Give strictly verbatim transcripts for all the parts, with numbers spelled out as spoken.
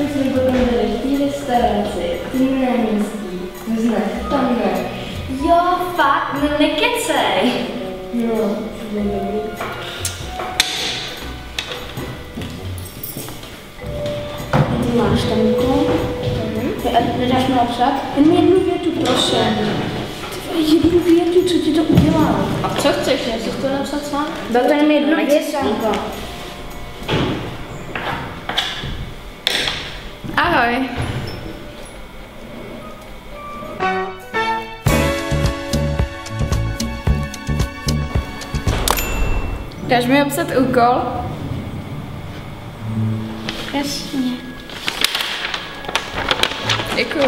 jsme potom byli v té restauraci, ty náměstí, znáš, tam ne. Jo, fakt, no nekecej. No, to je dobrý. Ty máš tamko? Nedáš mi napsat? Jen jednu větu, prosím. Ty jednu větu, co ti to udělá? A co chceš, jestli to napsat sám? Byl to jen jednu větu. Ahoj. Dáš mi obsat úkol? Jasně. Děkuju.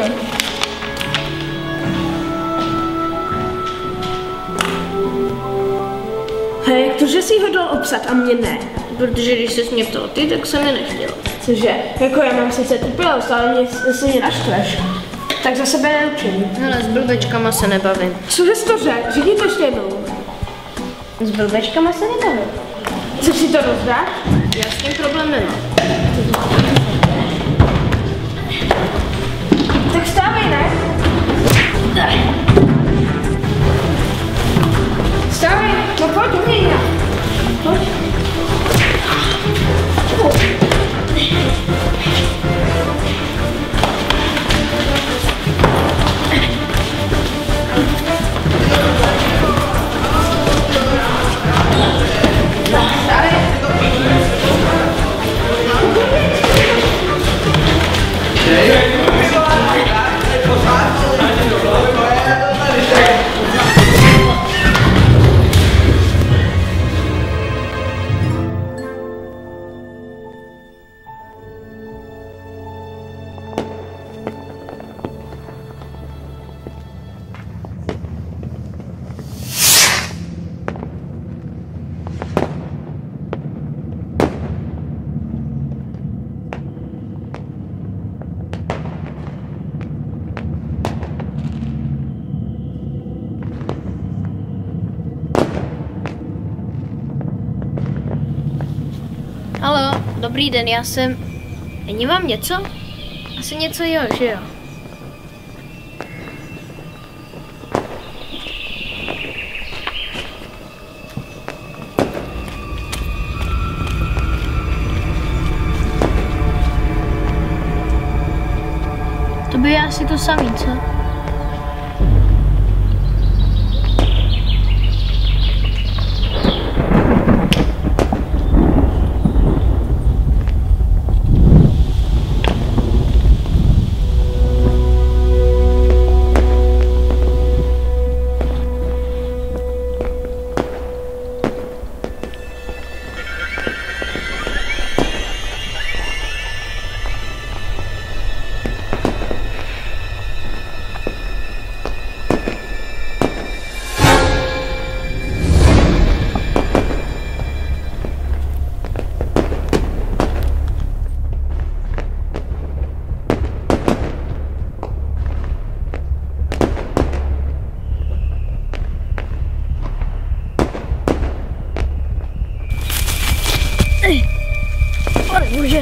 Hej, jak to, že jsi ho dal obsat a mě ne? Protože když jsi mě ptal ty, tak jsem mi nechtěl. Cože? Jako já mám sice trpělost, ale mě, se mě naštveš. Tak za sebe neučím. Hele, s blbečkama se nebavím. Cože jsi to řekl? Řekni to ještě jednou. S blbečkama se nebavím. Co si to rozdáš? Já s tím problém nemám. Tak stávej, ne? Stávej, no pojď u mě. Pojď. Haló, dobrý den, já jsem... Není vám něco? Asi něco jo, že jo? To by asi to samý, co? Bože.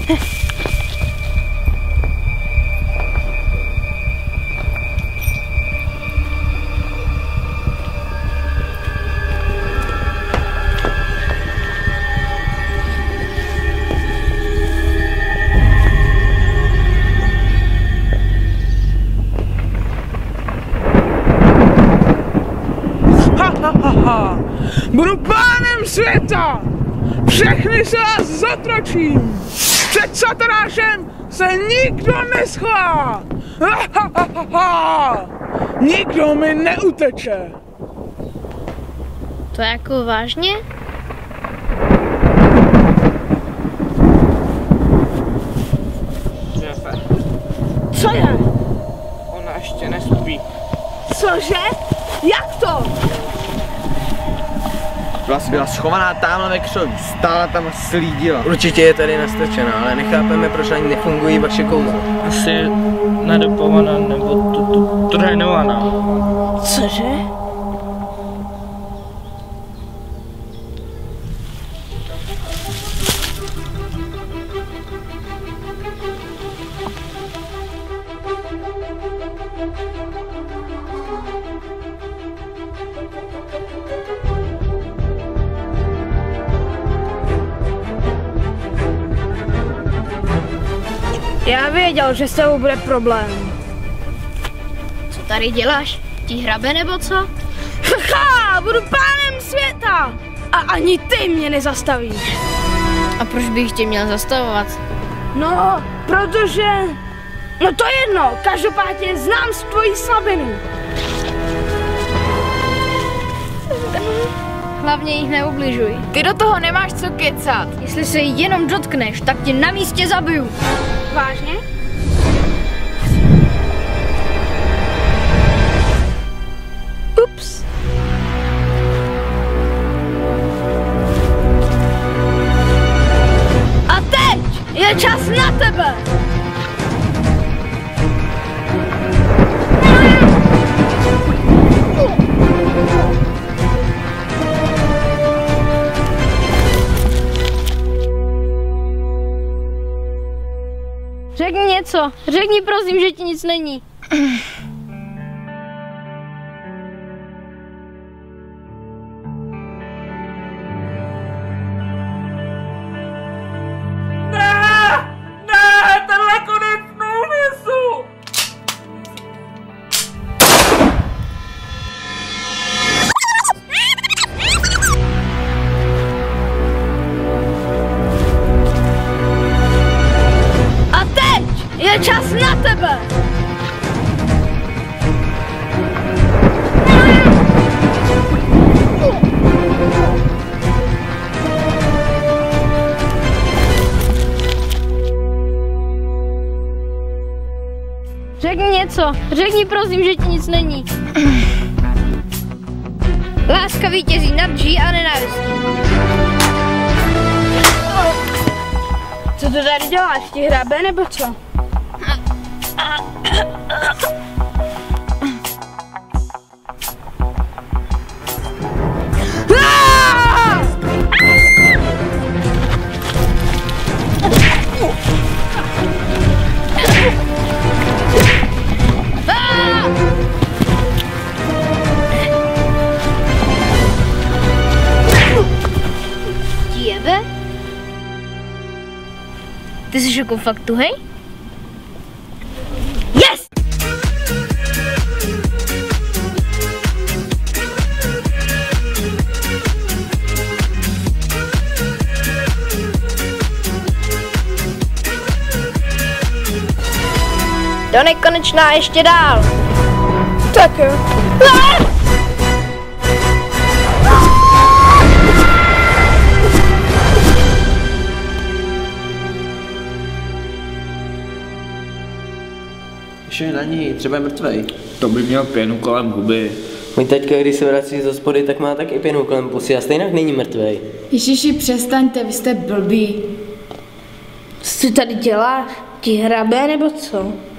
Ha, ha, ha, ha. Budu pánem světa! Všechny se vás zotročím! Před Satanášem se nikdo neschová! Ha, ha, ha, ha, ha. Nikdo mi neuteče! To jako vážně? Šéfe, Co je? ona ještě nespí. Cože? Jak to? Byla, byla schovaná tamhle ve křoví, stála tam a slídila. Určitě je tady nastrčená, ale nechápeme, proč ani nefungují vaše kouzla. Asi je nadopovaná nebo tu, tu, trénovaná. Cože? Já věděl, že s tebou bude problém. Co tady děláš? Ti hrabe nebo co? Haha, budu pánem světa! A ani ty mě nezastavíš. A proč bych tě měl zastavovat? No, protože... No to je jedno, každopádně znám tvoji slabinu. Hlavně jich neubližuj. Ty do toho nemáš co kecat. Jestli se jí jenom dotkneš, tak tě na místě zabiju. Vážně? Ups. A teď je čas na tebe. Řekni něco. Řekni prosím, že ti nic není. Je čas na tebe! Řekni něco. Řekni prosím, že ti nic není. Láska vítězí nad lží a nenávistí. Co to tady děláš? Ti hrabe nebo co? Jebe? Ty jsi jako fakt tuhej? Yes! Do nekonečná ještě dál. Tak jo. Ještě na ní, třeba je mrtvej. To by měl pěnu kolem huby. Můj taťka, když se vrací z hospody, tak má taky pěnu kolem pusy a stejně není mrtvej. Ježiši, přestaňte, vy jste blbí. Co ty tady děláš? Ti hrabe nebo co?